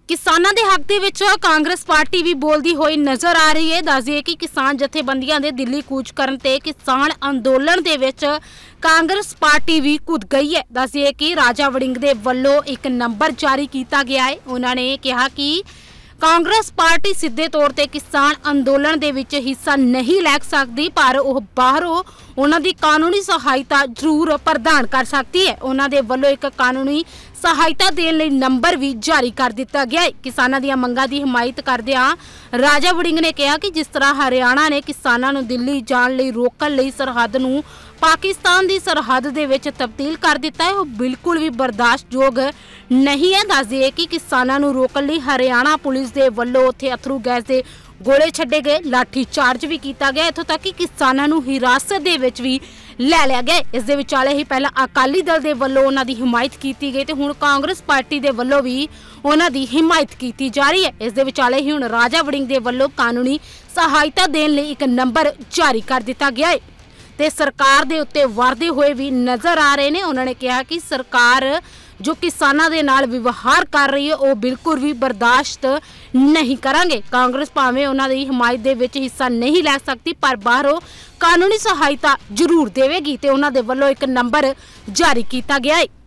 किसानों के हक दे विच कांग्रेस पार्टी भी बोलती हुई नज़र आ रही है। दस दिए कि किसान जथेबंदियां दे दिल्ली कूच करन ते किसान अंदोलन दे विच कांग्रेस पार्टी भी कूद गई है। दस दिए कि राजा वड़िंग दे वल्लों एक नंबर जारी किया गया है। उन्होंने कहा कि कांग्रेस पार्टी सीधे तौर पर किसान अंदोलन दे विच हिस्सा नहीं लै सकती, पर वह बाहरों उन्हां दी कानूनी सहायता जरूर प्रदान कर सकती है। उन्हां दे वल्लों एक कानूनी सहायता देने लई नंबर भी जारी कर दिता गया है। किसानों दी मंगां दी हिमायत करदिआं राजा वड़िंग ने कहा कि जिस तरह हरियाणा ने किसानों नूं दिल्ली जाण लई रोकण लई सरहद नूं पाकिस्तान की सरहद दे विच तब्दील कर दिता है, वह बिल्कुल भी बर्दाश्तयोग नहीं है। दस दिए कि किसानों नूं रोकण लई हरियाणा पुलिस दे वल्लों उत्थे अथरू गैस दे गोले छड्डे गए, लाठी चार्ज भी किया गया, इत्थों तक कि किसानों नूं हिरासत दे विच भी लै लिया गया। इस दे विचाले ही पहला अकाली दल दे वल्लों उन्हां दी हिमायत की गई ते हुण कांग्रेस पार्टी दे वल्लों भी उन्हां दी हिमायत की जा रही है। इस दे विचाले ही हुण राजा वड़िंग दे वल्लों कानूनी सहायता देने लई एक नंबर जारी कर दिता गया है ते सरकार दे उत्ते वारदे हुए भी नज़र आ रहे हैं। उन्होंने कहा कि सरकार जो किसानों के नाल व्यवहार कर रही है वह बिल्कुल भी बर्दाश्त नहीं करांगे। कांग्रेस भावें उन्होंने हिमायत दे विच हिस्सा नहीं लै सकती, पर बाहरों कानूनी सहायता जरूर देवेगी ते उन्होंने वल्लों एक नंबर जारी किया गया है।